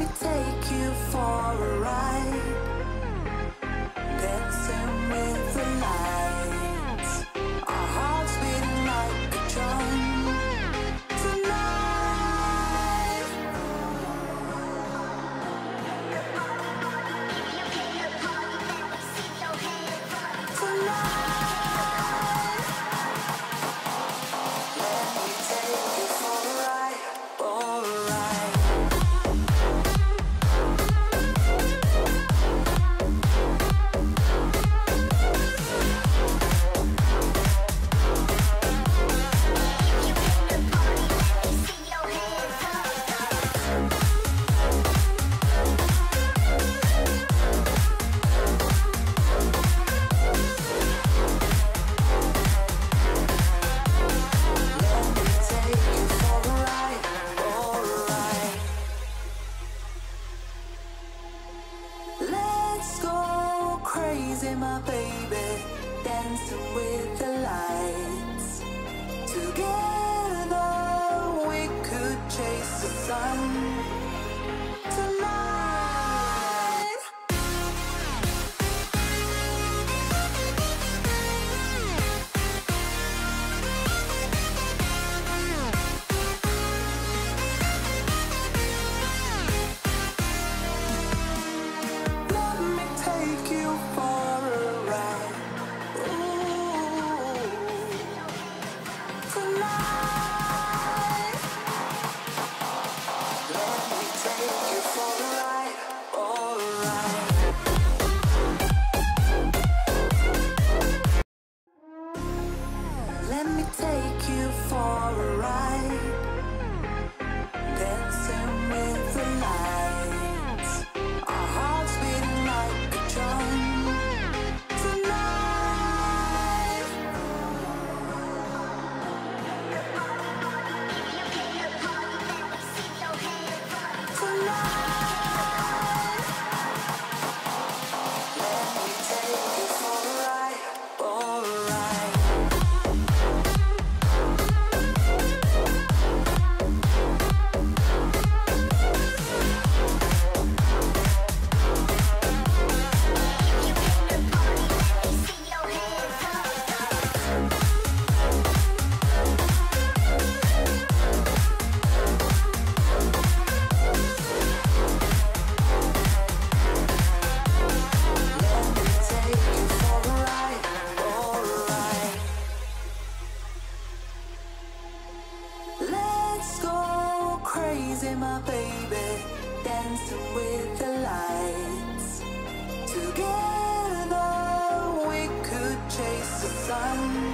take you for a ride, dancing with the lights, our hearts beating like a drum. Tonight, let me take you for a ride, for a ride. Let's go crazy, my baby, dancing with the lights. Together we could chase the sun. Tonight, let me take you for a ride. Ooh, tonight, let me take you for a ride, for a ride. Let me take you for a ride, dancing with the lights, our hearts beating like a drum. Tonight, tonight, let me take you for a ride, for a ride. Let's go crazy, my baby, dancing with the lights. Together we could chase the sun.